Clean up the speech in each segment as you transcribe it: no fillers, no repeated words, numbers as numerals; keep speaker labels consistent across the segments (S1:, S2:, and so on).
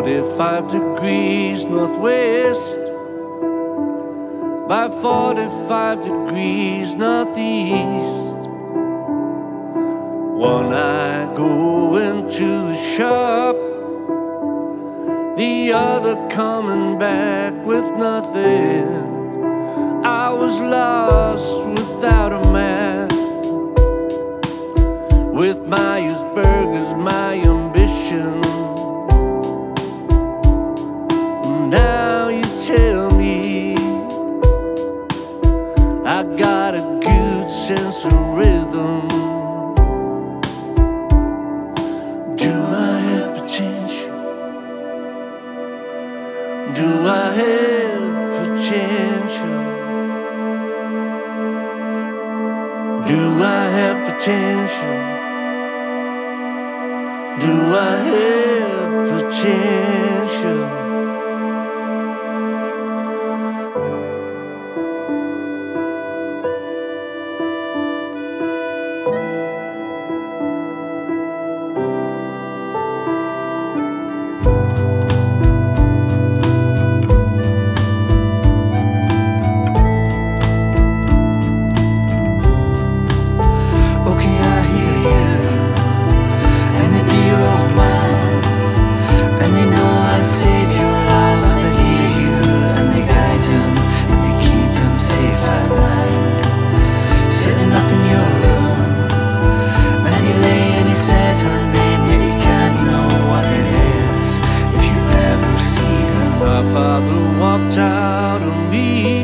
S1: 45 degrees northwest by 45 degrees northeast. One eye going to the shop, the other coming back with nothing. I was lost without a map, with Myers-Briggs my ambition. Now you tell me I got a good sense of rhythm. Do I have potential? Do I have potential? Do I have potential? Do I have potential? My father walked out on me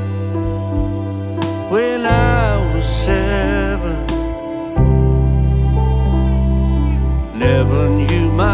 S1: when I was 7. Never knew my